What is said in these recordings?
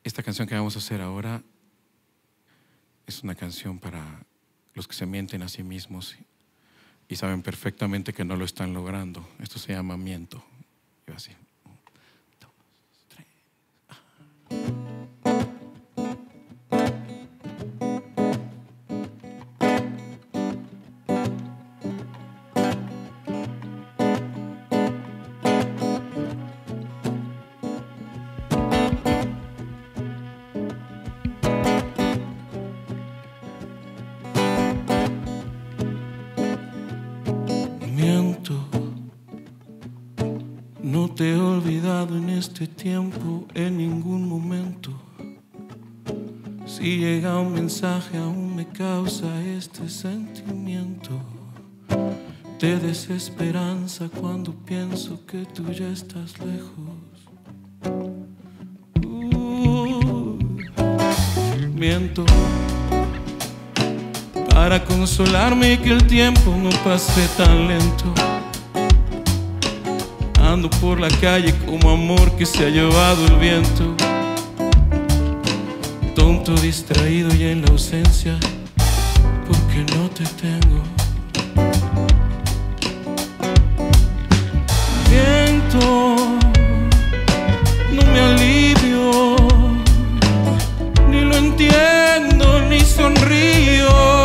Esta canción que vamos a hacer ahora es una canción para los que se mienten a sí mismos y saben perfectamente que no lo están logrando. Esto se llama miento. Y va así. 1, 2, 3. Miento, no te he olvidado en este tiempo, en ningún momento. Si llega un mensaje aún me causa este sentimiento de desesperanza cuando pienso que tú ya estás lejos. Miento para consolarme que el tiempo no pase tan lento. Ando por la calle como amor que se ha llevado el viento. Tonto, distraído y en la ausencia, porque no te tengo. Miento, no me alivio, ni lo entiendo, ni sonrío.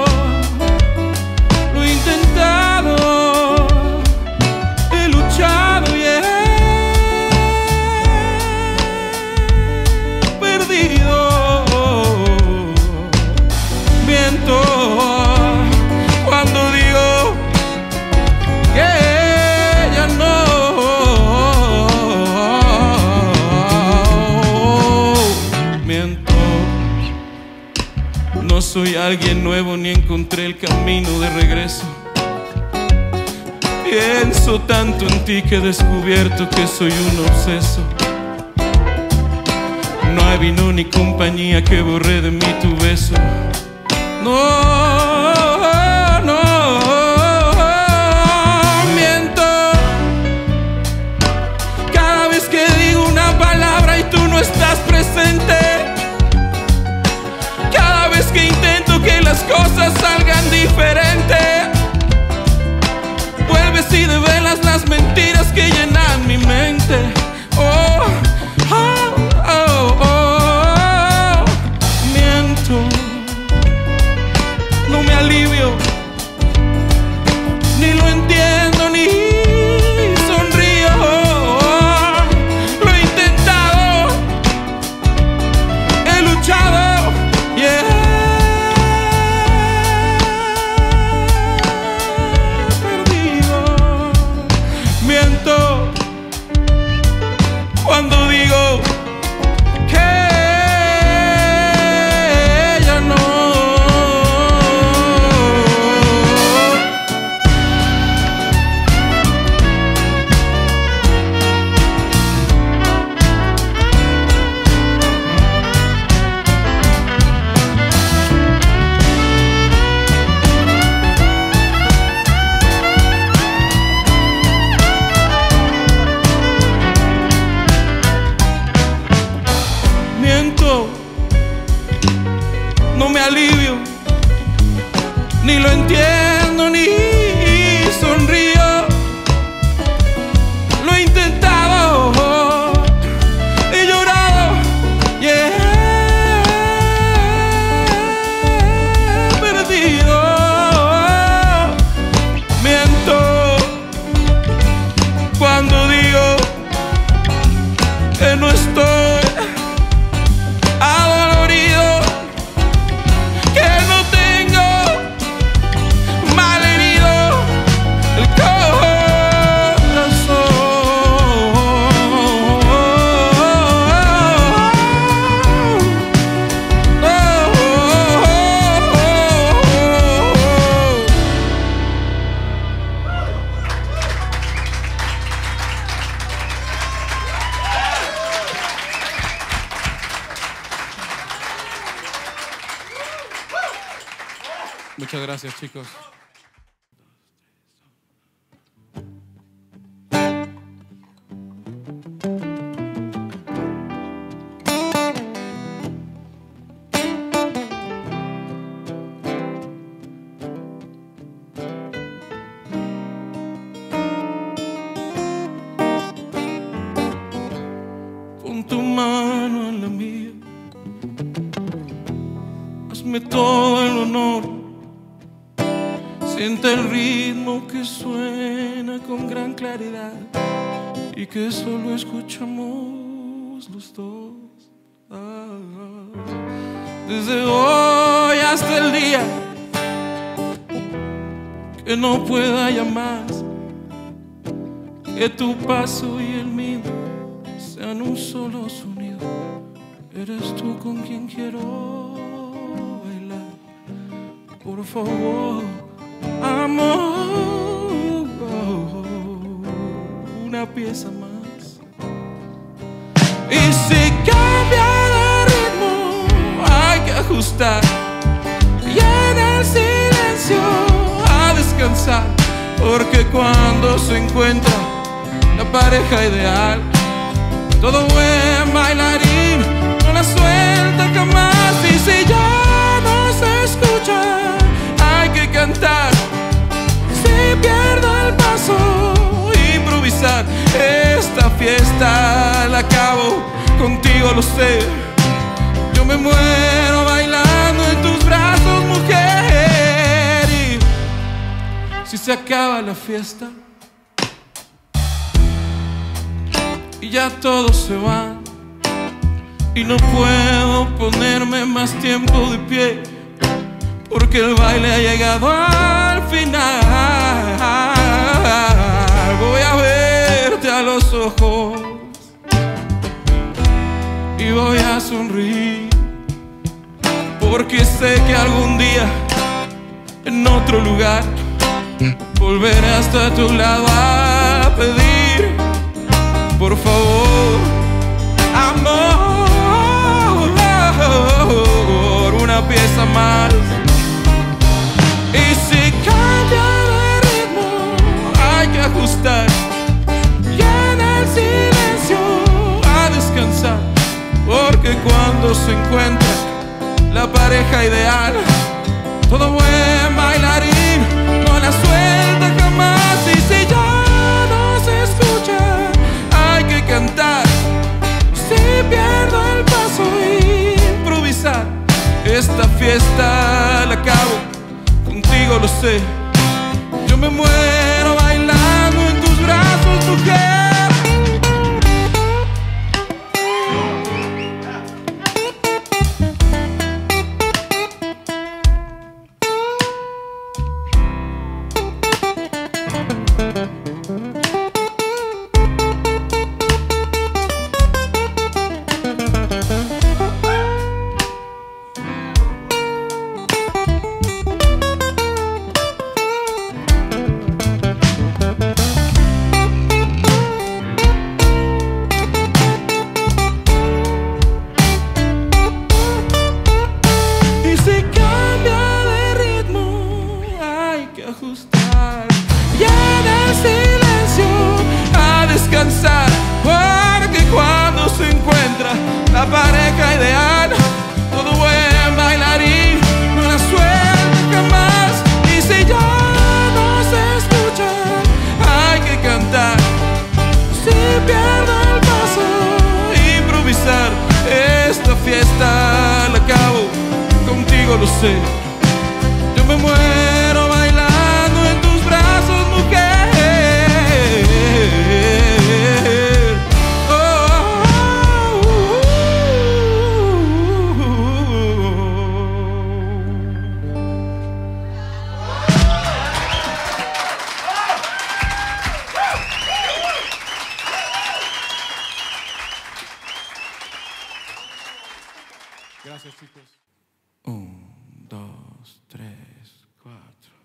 No soy alguien nuevo ni encontré el camino de regreso. Pienso tanto en ti que he descubierto que soy un obseso. No hay vino ni compañía que borre de mí tu beso. No, no, miento. Cada vez que digo una palabra y tú no estás presente. Que intento que las cosas salgan diferente, vuelves y develas las mentiras que llenan mi mente. Oh, oh, oh, oh. Miento, no me alivio, ni lo entiendo, ni sonrío. Lo he intentado, he luchado, yeah. Cuando digo que ya no. No me alivio, ni lo entiendo, ni sonrío. Lo he intentado, he llorado, yeah. Perdido, miento cuando digo que no estoy adolorido, que no tengo malherido el corazón. Muchas gracias, chicos. dame todo el honor. Siente el ritmo que suena con gran claridad y que solo escuchamos los dos. Desde hoy hasta el día que no pueda ya más, que tu paso y el mío sean un solo sonido. Eres tú con quien quiero bailar. Por favor, amor, una pieza más. Y si cambia de ritmo hay que ajustar, y en el silencio a descansar, porque cuando se encuentra la pareja ideal, todo buen bailarín no la suelta jamás. Y si ya no se escucha hay que cantar, si pierdo el paso improvisar. Esta fiesta la acabo contigo, lo sé. Yo me muero bailando en tus brazos, mujer. Y si se acaba la fiesta y ya todos se van y no puedo ponerme más tiempo de pie, porque el baile ha llegado al final, voy a verte a los ojos y voy a sonreír, porque sé que algún día en otro lugar volveré hasta tu lado a pedir, por favor, amor, una pieza más. Y si cambia de ritmo hay que ajustar, y en el silencio a descansar, porque cuando se encuentra la pareja ideal, todo buen bailarín no la suelta jamás. Y si ya no se escucha hay que cantar, si pierdo el paso improvisar. Esta fiesta la acabo contigo, lo sé. Yo me muero bailando en tus brazos, mujer. Y en el silencio a descansar, porque cuando se encuentra la pareja ideal, todo buen bailarín no la suelta jamás. Y si ya no se escucha hay que cantar, si pierdo el paso improvisar. Esta fiesta la acabo contigo, lo sé. Yo me muero bailando en tus brazos, mujer. Gracias, chicos. 1, 2, 3, 4.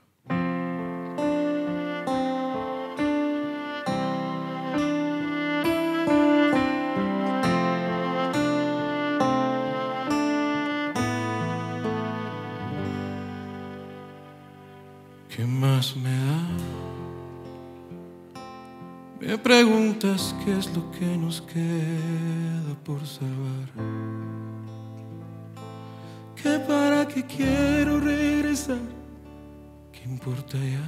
¿Qué más me da? Me preguntas qué es lo que nos queda por salvar. Que para qué quiero regresar, ¿qué importa ya?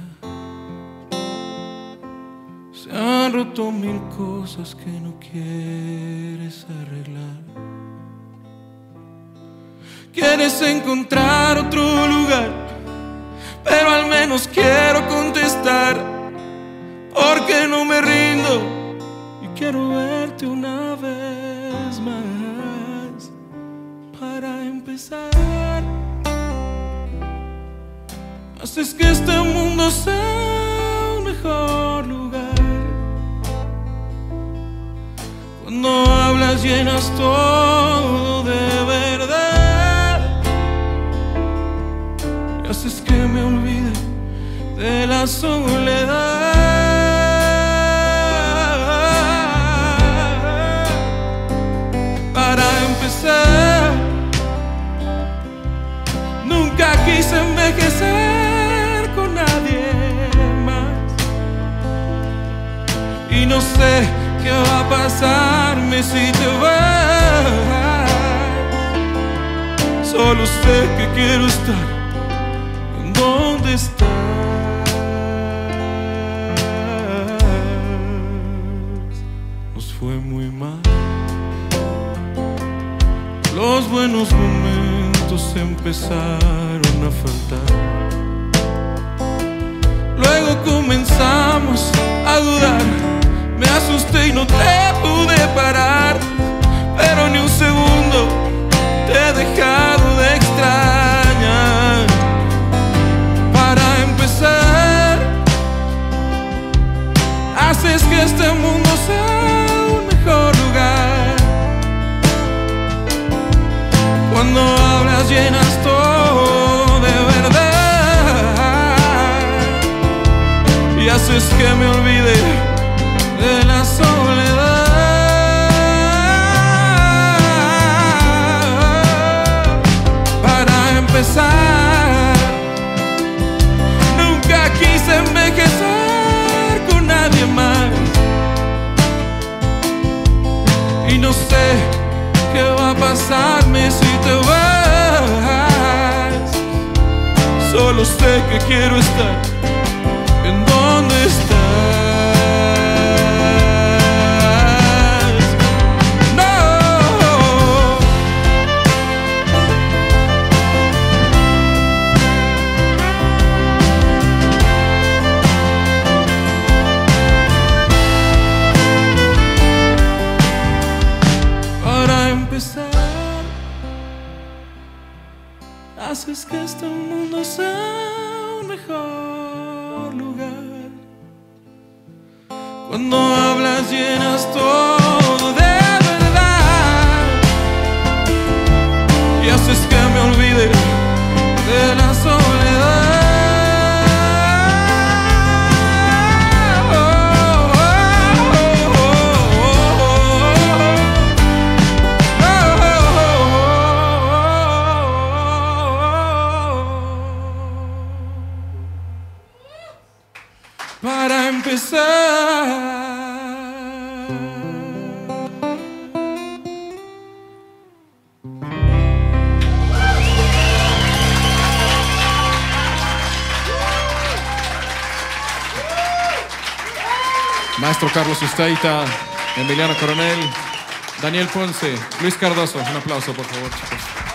Se han roto mil cosas que no quieres arreglar. Quieres encontrar otro lugar, pero al menos quiero contestar, porque no me rindo y quiero verte una vez más. Para empezar, haces que este mundo sea un mejor lugar. Cuando hablas llenas todo de verdad, y haces que me olvide de la soledad. Para empezar, nunca quise envejecer con nadie más, y no sé qué va a pasarme si te vas. Solo sé que quiero estar en donde estás. Nos fue muy mal, los buenos momentos empezaron a faltar. Luego comenzamos a dudar, me asusté y no te pude parar, pero ni un segundo te he dejado de extrañar. Para empezar, haces que este mundo sea un mejor lugar. Cuando hablas llenas todo de verdad, y haces que me olvide de la soledad. Para empezar, nunca quise envejecer con nadie más, y no sé qué va a pasarme si te vas. Solo sé que quiero estar en donde estás. Haces que este mundo sea un mejor lugar. Cuando hablas llenas todo de verdad, y haces que me olvide de la soledad. Para empezar, Maestro Carlos Ustaita, Emiliano Coronel, Daniel Ponce, Luis Cardoso. Un aplauso, por favor, chicos.